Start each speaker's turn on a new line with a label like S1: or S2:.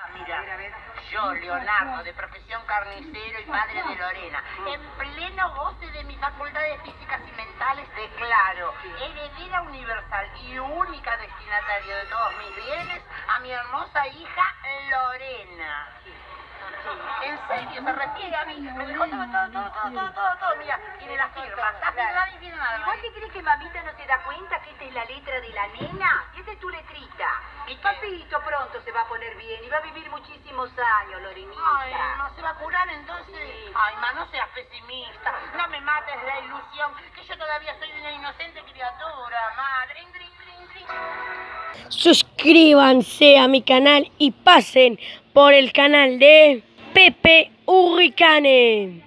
S1: Mira, yo, Leonardo, de profesión carnicero y padre de Lorena, en pleno goce de mis facultades físicas y mentales, declaro heredera universal y única destinataria de todos mis bienes a mi hermosa hija Lorena. En serio, se refiere a mí. Me dejó todo. Mira, tiene las firmas. Está firmada y firmada.
S2: ¿Igual te crees que mamita no se da cuenta que esta es la letra de la nena? Y esta es tu letrita.
S1: ¿Y qué?
S2: Papito pronto se va a poner bien y va a vivir muchísimos años, Lorenita.
S1: Ay, ¿no se va a curar entonces?
S2: Sí.
S1: Ay, ma, no seas pesimista. No me mates la ilusión, que yo todavía soy una inocente criatura, ma. Drin, drin, drin, drin.
S3: Suscríbanse a mi canal y pasen por el canal de Pepe Hurricane.